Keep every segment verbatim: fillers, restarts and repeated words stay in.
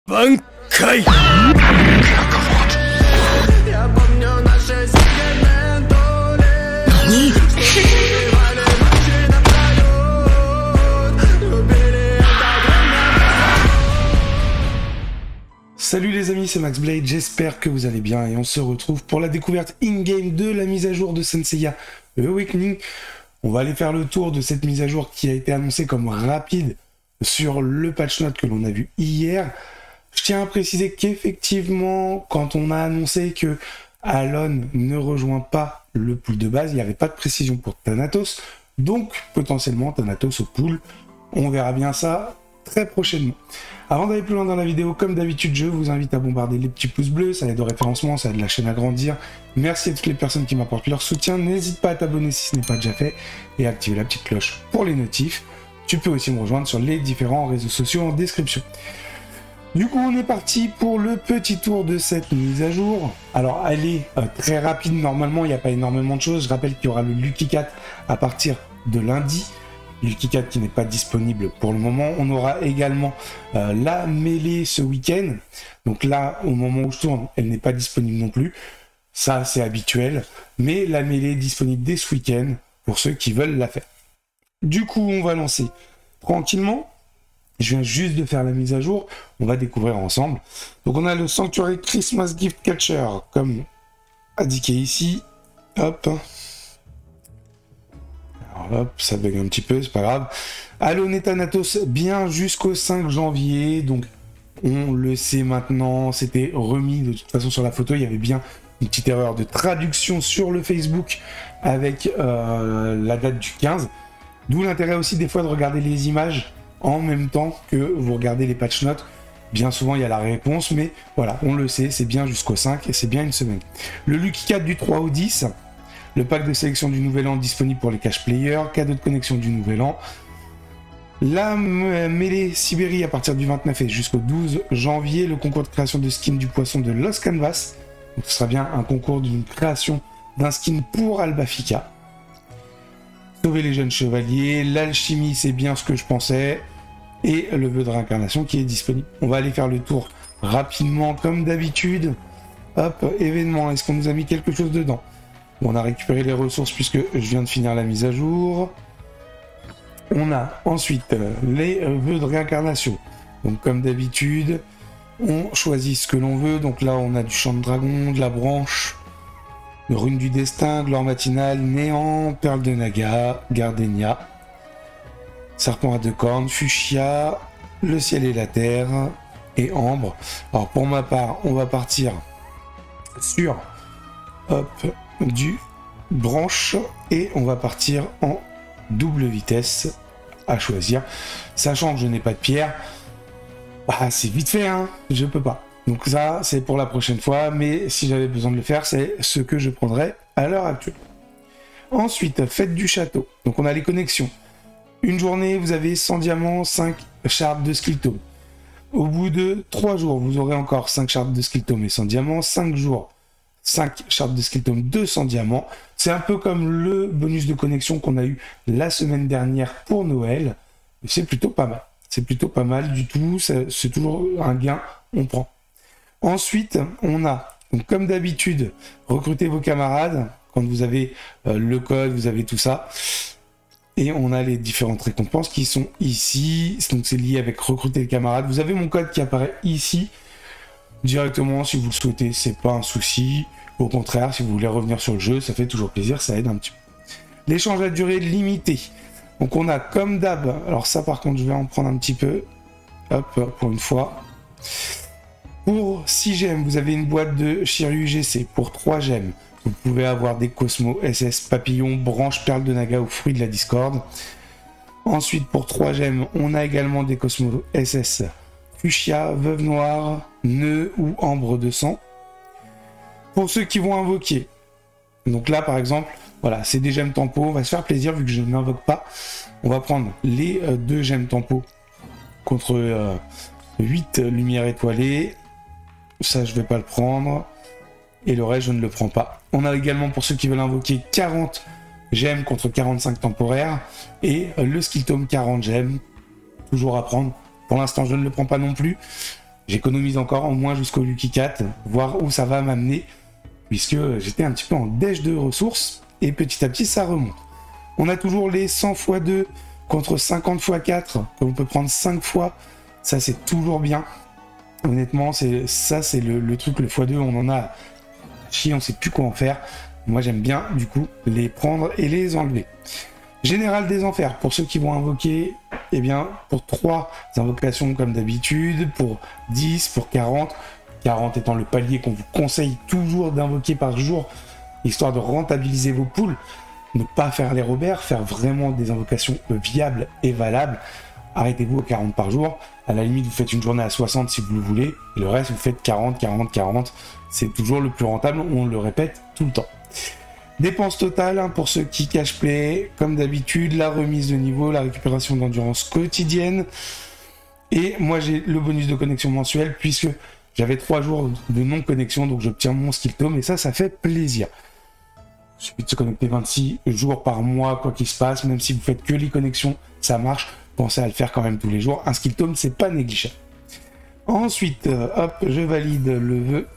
Bankai. Salut les amis, c'est Max Blade, j'espère que vous allez bien et on se retrouve pour la découverte in-game de la mise à jour de Saint Seiya Awakening. On va aller faire le tour de cette mise à jour qui a été annoncée comme rapide sur le patch note que l'on a vu hier. Je tiens à préciser qu'effectivement, quand on a annoncé que Alon ne rejoint pas le pool de base, il n'y avait pas de précision pour Thanatos, donc potentiellement Thanatos au pool. On verra bien ça très prochainement. Avant d'aller plus loin dans la vidéo, comme d'habitude, je vous invite à bombarder les petits pouces bleus, ça aide au référencement, ça aide la chaîne à grandir. Merci à toutes les personnes qui m'apportent leur soutien. N'hésite pas à t'abonner si ce n'est pas déjà fait et à activer la petite cloche pour les notifs. Tu peux aussi me rejoindre sur les différents réseaux sociaux en description. Du coup, on est parti pour le petit tour de cette mise à jour. Alors, elle est euh, très rapide. Normalement, il n'y a pas énormément de choses. Je rappelle qu'il y aura le Lucky Cat à partir de lundi. Lucky Cat qui n'est pas disponible pour le moment. On aura également euh, la mêlée ce week-end. Donc là, au moment où je tourne, elle n'est pas disponible non plus. Ça, c'est habituel. Mais la mêlée est disponible dès ce week-end pour ceux qui veulent la faire. Du coup, on va lancer tranquillement. Je viens juste de faire la mise à jour. On va découvrir ensemble. Donc, on a le Sanctuary Christmas Gift Catcher, comme indiqué ici. Hop. Alors, hop, ça bug un petit peu, c'est pas grave. Alon et Thanatos, bien jusqu'au cinq janvier. Donc, on le sait maintenant. C'était remis de toute façon sur la photo. Il y avait bien une petite erreur de traduction sur le Facebook avec euh, la date du quinze. D'où l'intérêt aussi des fois de regarder les images en même temps que vous regardez les patch notes. Bien souvent, il y a la réponse, mais voilà, on le sait, c'est bien jusqu'au cinq et c'est bien une semaine. Le Lucky Cat du trois au dix, le pack de sélection du Nouvel An disponible pour les cash players, cadeau de connexion du Nouvel An, la mêlée Sibérie à partir du vingt-neuf et jusqu'au douze janvier, le concours de création de skin du poisson de Lost Canvas. Donc, ce sera bien un concours d'une création d'un skin pour Albafika. Sauver les jeunes chevaliers, l'alchimie, c'est bien ce que je pensais, et le vœu de réincarnation qui est disponible. On va aller faire le tour rapidement comme d'habitude. Hop, événement, est-ce qu'on nous a mis quelque chose dedans? On a récupéré les ressources puisque je viens de finir la mise à jour. On a ensuite les vœux de réincarnation. Donc comme d'habitude, on choisit ce que l'on veut. Donc là, on a du chant de dragon, de la branche, le rune du destin, gloire matinale, néant, perle de Naga, gardenia, serpent à deux cornes, fuchsia, le ciel et la terre, et ambre. Alors pour ma part, on va partir sur hop, du branche, et on va partir en double vitesse à choisir. Sachant que je n'ai pas de pierre, bah, c'est vite fait, hein, je peux pas. Donc ça, c'est pour la prochaine fois, mais si j'avais besoin de le faire, c'est ce que je prendrais à l'heure actuelle. Ensuite, fête du château. Donc on a les connexions. Une journée, vous avez cent diamants, cinq shards de skill tome. Au bout de trois jours, vous aurez encore cinq shards de skill tome et cent diamants. cinq jours, cinq shards de skill tome, deux cents diamants. C'est un peu comme le bonus de connexion qu'on a eu la semaine dernière pour Noël. C'est plutôt pas mal. C'est plutôt pas mal du tout. C'est toujours un gain, on prend. Ensuite, on a, donc comme d'habitude, recrutez vos camarades. Quand vous avez euh, le code, vous avez tout ça. Et on a les différentes récompenses qui sont ici. Donc c'est lié avec recruter les camarades. Vous avez mon code qui apparaît ici. Directement, si vous le souhaitez, c'est pas un souci. Au contraire, si vous voulez revenir sur le jeu, ça fait toujours plaisir, ça aide un petit peu. L'échange à durée limitée. Donc on a comme d'hab. Alors ça par contre, je vais en prendre un petit peu. Hop, pour une fois. Pour six gemmes, vous avez une boîte de Shiryu G C. Pour trois gemmes, vous pouvez avoir des Cosmo, S S, Papillon, Branche, Perle de Naga ou Fruit de la Discorde. Ensuite, pour trois gemmes, on a également des Cosmo S S, Fuchsia, Veuve Noire, Nœud ou Ambre de Sang. Pour ceux qui vont invoquer, donc là par exemple, voilà, c'est des gemmes tempo. On va se faire plaisir vu que je n'invoque pas. On va prendre les euh, deux gemmes tempo contre euh, huit lumières étoilées. Ça, je vais pas le prendre. Et le reste, je ne le prends pas. On a également, pour ceux qui veulent invoquer, quarante gemmes contre quarante-cinq temporaires. Et le skill tome quarante gemmes. Toujours à prendre. Pour l'instant, je ne le prends pas non plus. j'économise encore au moins jusqu'au Lucky quatre, voir où ça va m'amener, puisque j'étais un petit peu en dèche de ressources, et petit à petit ça remonte. On a toujours les cent fois deux contre cinquante fois quatre, on peut prendre cinq fois, ça c'est toujours bien. Honnêtement, c'est ça c'est le, le truc, le fois deux, on en a chier, on sait plus quoi en faire. Moi j'aime bien du coup les prendre et les enlever. Général des enfers, pour ceux qui vont invoquer, eh bien pour trois invocations comme d'habitude, pour dix, pour quarante, quarante étant le palier qu'on vous conseille toujours d'invoquer par jour, histoire de rentabiliser vos poules, ne pas faire les Robert, faire vraiment des invocations viables et valables. Arrêtez-vous à quarante par jour, à la limite vous faites une journée à soixante si vous le voulez, et le reste vous faites quarante, quarante, quarante, c'est toujours le plus rentable, on le répète tout le temps. Dépenses totales hein, pour ceux qui cash play, comme d'habitude, la remise de niveau, la récupération d'endurance quotidienne. Et moi j'ai le bonus de connexion mensuel puisque j'avais trois jours de non-connexion, donc j'obtiens mon skill tome et ça, ça fait plaisir. Il suffit de se connecter vingt-six jours par mois, quoi qu'il se passe, même si vous faites que les connexions, ça marche. Pensez à le faire quand même tous les jours. Un skill tome, c'est pas négligeable. Ensuite, euh, hop, je valide le vœu.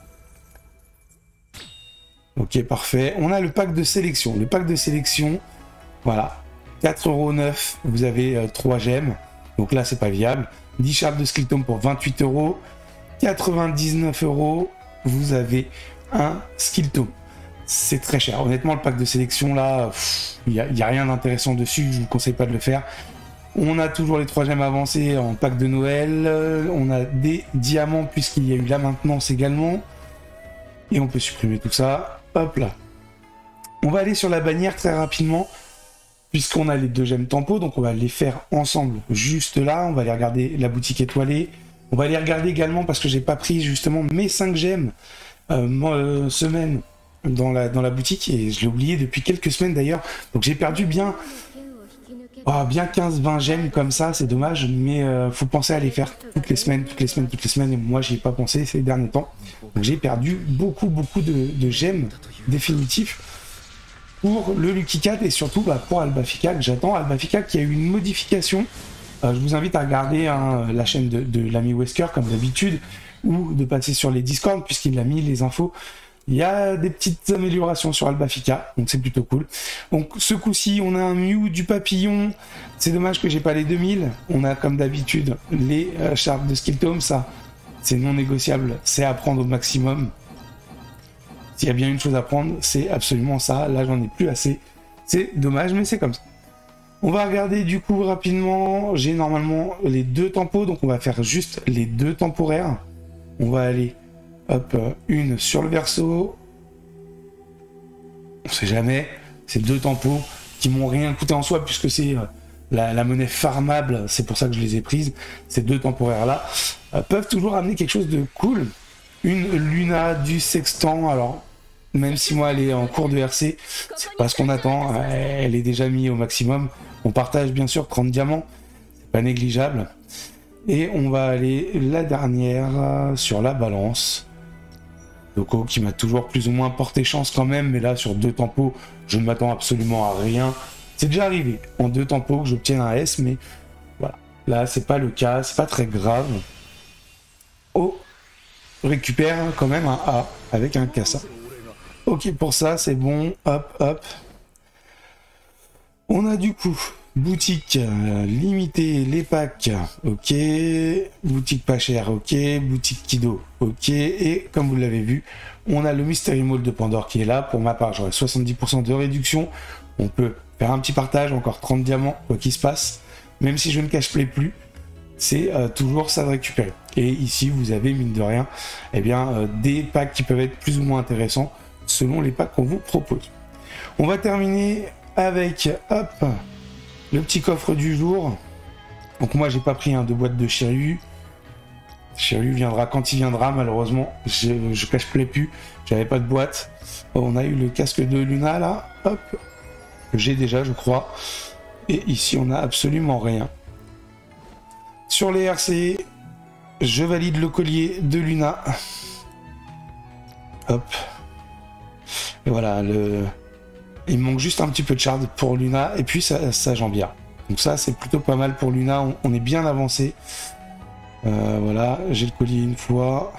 Ok, parfait. On a le pack de sélection. Le pack de sélection, voilà, quatre euros neuf, vous avez euh, trois gemmes. Donc là, c'est pas viable. dix chartes de skill tome pour vingt-huit euros. quatre-vingt-dix-neuf euros, vous avez un skill tome. C'est très cher. Honnêtement, le pack de sélection, là, il n'y a, y a rien d'intéressant dessus. Je ne vous conseille pas de le faire. On a toujours les trois gemmes avancées en pack de Noël. On a des diamants puisqu'il y a eu la maintenance également. Et on peut supprimer tout ça. Hop là. On va aller sur la bannière très rapidement, puisqu'on a les deux gemmes tempo, donc on va les faire ensemble juste là. On va aller regarder la boutique étoilée. On va aller regarder également, parce que j'ai pas pris justement mes cinq gemmes euh, euh, semaine dans la, dans la boutique, et je l'ai oublié depuis quelques semaines d'ailleurs. Donc j'ai perdu bien, oh, bien quinze vingt gemmes comme ça, c'est dommage, mais euh, faut penser à les faire toutes les semaines, toutes les semaines, toutes les semaines, et moi j'y ai pas pensé ces derniers temps. Donc j'ai perdu beaucoup, beaucoup de, de gemmes définitifs pour le Lucky quatre et surtout bah, pour Albafica que j'attends. Albafica qui a eu une modification. Euh, je vous invite à regarder hein, la chaîne de, de l'ami Wesker comme d'habitude ou de passer sur les Discord puisqu'il a mis les infos. Il y a des petites améliorations sur Albafica, donc c'est plutôt cool. Donc ce coup-ci, on a un Mew du papillon. C'est dommage que j'ai pas les deux mille. On a comme d'habitude les euh, chartes de skill tome, ça c'est non négociable, c'est à prendre au maximum. S'il y a bien une chose à prendre, c'est absolument ça. Là, j'en ai plus assez. C'est dommage, mais c'est comme ça. On va regarder du coup rapidement. J'ai normalement les deux tempos, donc on va faire juste les deux temporaires. On va aller, hop, une sur le verso. On sait jamais. C'est deux tempos qui m'ont rien coûté en soi, puisque c'est la, la monnaie farmable. C'est pour ça que je les ai prises. Ces deux temporaires-là euh, peuvent toujours amener quelque chose de cool. Une Luna du Sextant, alors même si moi elle est en cours de R C, c'est pas ce qu'on attend, elle est déjà mise au maximum. On partage bien sûr trente diamants, c'est pas négligeable. Et on va aller la dernière sur la balance. Doko qui m'a toujours plus ou moins porté chance quand même, mais là sur deux tempos, je ne m'attends absolument à rien. C'est déjà arrivé en deux tempos que j'obtienne un S, mais voilà. Là c'est pas le cas, c'est pas très grave. Oh, récupère quand même un A avec un Kassa. Ok, pour ça c'est bon. Hop, hop. On a du coup boutique euh, limitée, les packs, ok. Boutique pas chère, ok. Boutique Kido, ok. Et comme vous l'avez vu, on a le Mystery Mall de Pandore qui est là. Pour ma part, j'aurai soixante-dix pour cent de réduction. On peut faire un petit partage, encore trente diamants, quoi qu'il se passe. Même si je ne cache play plus, c'est euh, toujours ça de récupérer. Et ici, vous avez, mine de rien, eh bien, euh, des packs qui peuvent être plus ou moins intéressants selon les packs qu'on vous propose. On va terminer avec, hop, le petit coffre du jour. Donc moi, j'ai pas pris un de boîte de Shiryu. Shiryu viendra quand il viendra, malheureusement. Je, je cache play plus, j'avais pas de boîte. On a eu le casque de Luna, là, hop, j'ai déjà, je crois. Et ici, on a absolument rien. Sur les R C, je valide le collier de Luna. Hop. Et voilà, le... il me manque juste un petit peu de shard pour Luna, et puis sa, sa jambière. Donc ça, c'est plutôt pas mal pour Luna, on, on est bien avancé. Euh, voilà, j'ai le collier une fois.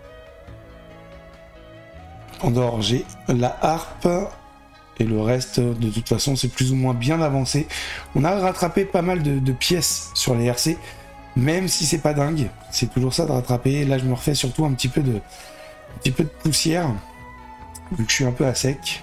Andorre, j'ai la harpe. Et le reste, de toute façon, c'est plus ou moins bien avancé. On a rattrapé pas mal de, de pièces sur les R C. Même si c'est pas dingue. C'est toujours ça de rattraper. Là, je me refais surtout un petit peu de, un petit peu de poussière. Vu que je suis un peu à sec.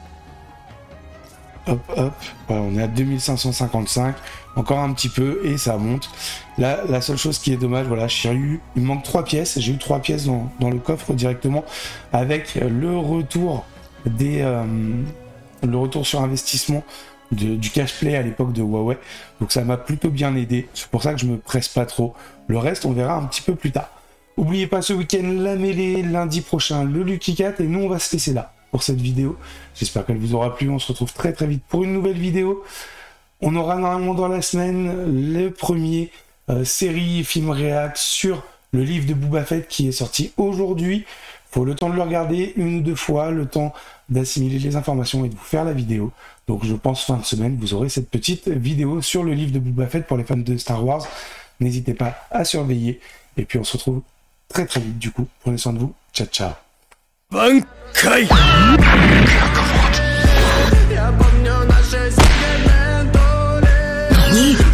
Hop, hop. Voilà, on est à deux mille cinq cent cinquante-cinq. Encore un petit peu et ça monte. Là, la seule chose qui est dommage, voilà, j'ai eu, il me manque trois pièces. J'ai eu trois pièces dans, dans le coffre directement avec le retour des, euh, le retour sur investissement de, du cash play à l'époque de Huawei. Donc ça m'a plutôt bien aidé. C'est pour ça que je me presse pas trop. Le reste, on verra un petit peu plus tard. N'oubliez pas ce week-end la mêlée, lundi prochain le Lucky Cat et nous on va se laisser là pour cette vidéo. J'espère qu'elle vous aura plu. On se retrouve très très vite pour une nouvelle vidéo. On aura normalement dans la semaine le premier euh, série film réact sur le livre de Boba Fett qui est sorti aujourd'hui. Il faut le temps de le regarder une ou deux fois, le temps d'assimiler les informations et de vous faire la vidéo. Donc je pense fin de semaine, vous aurez cette petite vidéo sur le livre de Boba Fett pour les fans de Star Wars. N'hésitez pas à surveiller. Et puis on se retrouve très très vite du coup. Prenez soin de vous. Ciao ciao. Bankai! Я помню наши секреты.